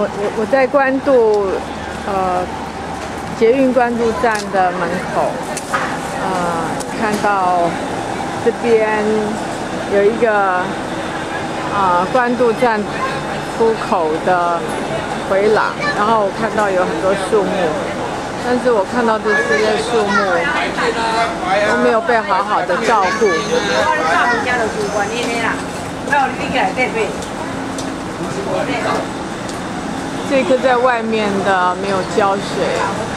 我在关渡捷运关渡站的门口，看到这边有一个关渡站出口的回廊，然后我看到有很多树木，但是我看到这些树木都没有被好好的照顾。这棵在外面的没有浇水，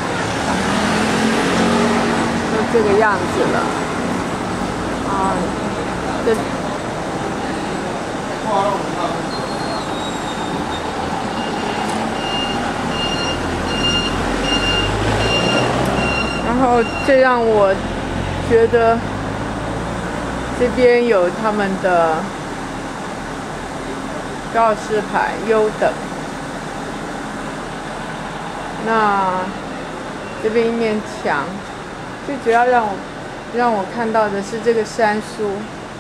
都这个样子了。然后这让我觉得这边有他们的告示牌优等。那这边一面墙，最主要让我看到的是这个杉树。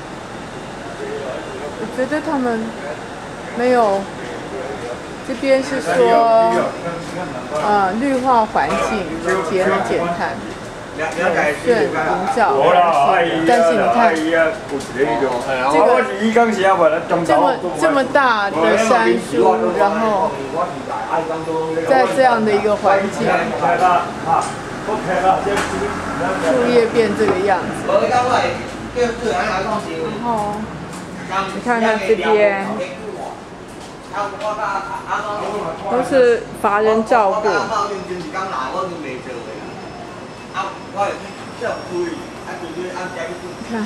我觉得他们没有，这边是说绿化环境节能减碳，顺营造，但是你看这么大的杉树，然后在这样的一个环境，树叶变这个样子，然后你看看这边都是乏人照顾。看，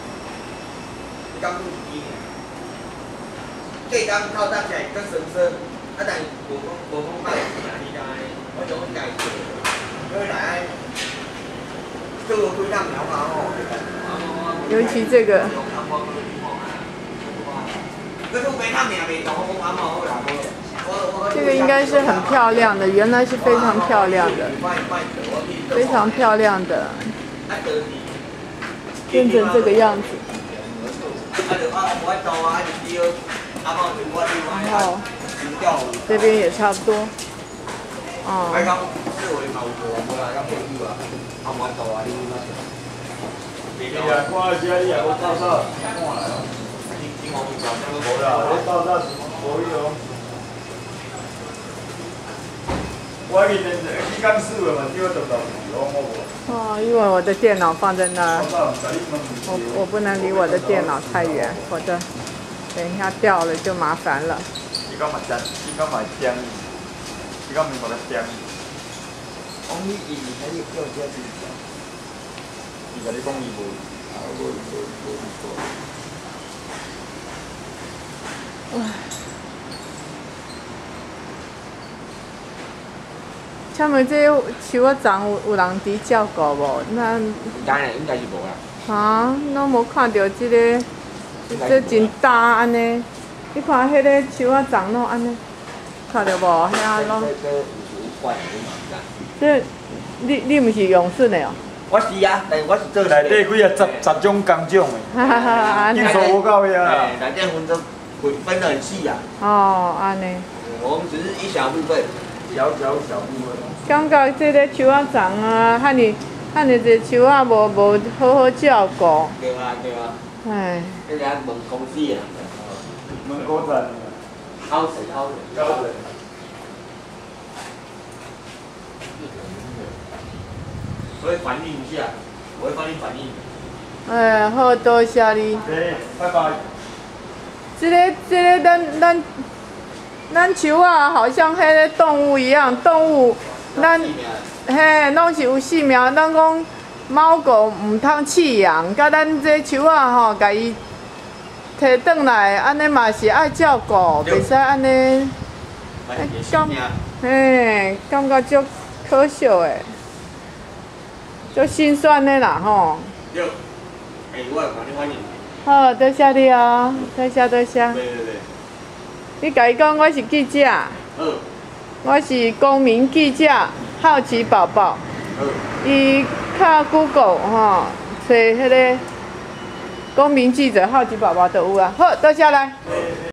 尤其这个。这个应该是很漂亮的，原来是非常漂亮的，非常漂亮的，变成这个样子。然后这边也差不多。因为我的电脑放在那儿，我不能离我的电脑太远，否则等一下掉了就麻烦了。请问这树仔丛有人伫照顾无？咱应该是无啦。 咱无看到这个，这真大安尼。你看迄个树仔丛拢安尼，看到无？遐拢。这你毋是用笋的哦？ 我是啊，但我是做内底几啊十种工种的，技术无够呀。内底分得很细啊。 安尼。 我们只是一小部分，小部分。 感觉这个树仔丛遐尼侪树仔无好好照顾。 对啊。哎。这家问公司啊。 问高层。 高层。我会反映一下，我会帮你反映。 好，多谢你。 拜拜。 这个咱树仔好像迄个动物一样，动物拢是有性命。咱讲猫狗唔通弃养，甲咱这树仔吼，甲伊摕转来，安尼嘛是爱照顾，袂使安尼。感觉足可笑的。足心酸的啦吼。 对，我会帮你反映。 好，多谢你哦，多谢。对。你甲伊讲我是记者。我是公民记者，好奇宝宝。伊靠 Google 吼，找迄个公民记者好奇宝宝就有啊。好，多谢来。